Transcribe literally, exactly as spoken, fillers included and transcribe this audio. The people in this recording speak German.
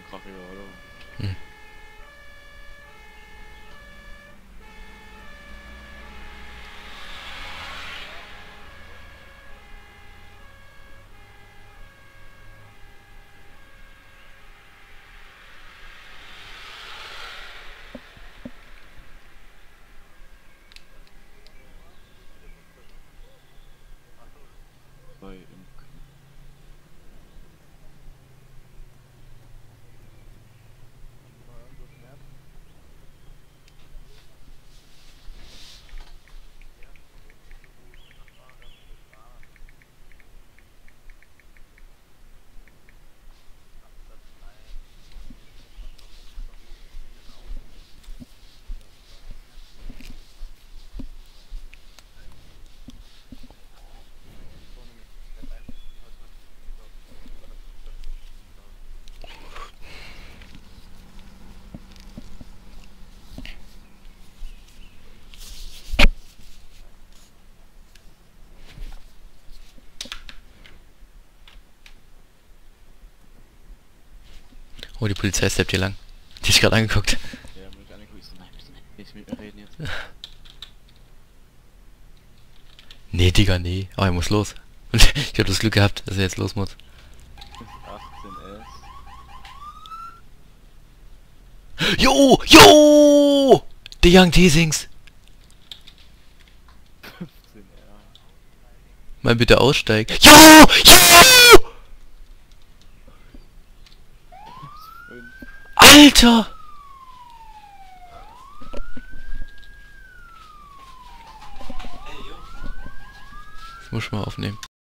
Mach wieder, oder? Hm. Bei Imken. Oh, die Polizei steppt hier lang. Die ist gerade angeguckt. Ja, muss ich angucken. Ich so, nein, bitte nicht. Nicht mit mir reden jetzt. Nee, Digga, nee. Oh, er muss los. Und ich hab das Glück gehabt, dass er jetzt los muss. achtzehn S. Jo! Jo! The Young Teasings! fünfzehn R. Mal bitte aussteigen. Jo! Jo! fünf. Alter! Das muss ich mal aufnehmen.